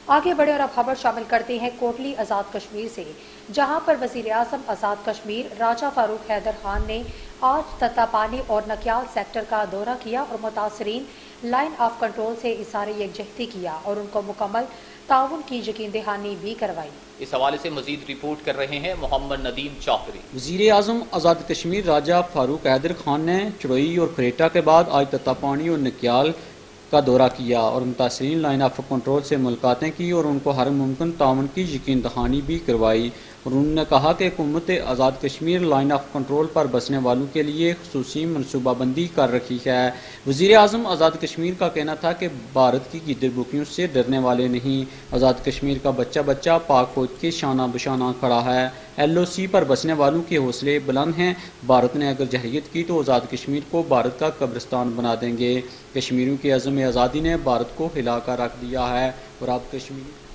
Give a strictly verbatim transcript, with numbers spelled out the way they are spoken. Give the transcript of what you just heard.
آگے بڑھے اور اب خبر شامل کرتے ہیں کوٹلی آزاد کشمیر سے، جہاں پر وزیر اعظم آزاد کشمیر راجہ فاروق حیدر خان نے آج تتاپانی اور نکیال سیکٹر کا دورہ کیا اور متاثرین لائن آف کنٹرول سے اظہار یکجہتی کیا اور ان کو مکمل تعاون کی یقین دہانی بھی کروائی۔ اس حوالے سے مزید رپورٹ کر رہے ہیں محمد ندیم چوہدری۔ وزیر اعظم آزاد کشمیر راجہ فاروق حیدر خان نے چڑوئی اور کھریٹا کے بعد آج تتاپانی اور نکیال کا دورہ کیا اور متاثرین لائن آف کنٹرول سے ملاقاتیں کی اور ان کو ہر ممکن تعاون کی یقین دہانی بھی کروائی، اور انہوں نے کہا کہ حکومت Azad Kashmir line of control پر بسنے والوں کے لیے خصوصی منصوبہ بندی کر رکھی ہے۔ وزیر اعظم آزاد کشمیر کا کہنا تھا کہ بھارت کی گدر بکیوں سے ڈرنے والے نہیں، آزاد کشمیر کا بچہ بچہ پاک فوج کے شانہ بشانہ کھڑا ہے، ایل او سی پر بسنے والوں کے حوصلے بلند ہیں، بھارت نے اگر جرحیت کی تو آزاد کشمیر کو بھارت کا قبرستان بنا دیں گے۔ کشمیریوں کے عزم آزادی نے بھارت کو ہلا کر رکھ دیا ہے اور اب کشمیر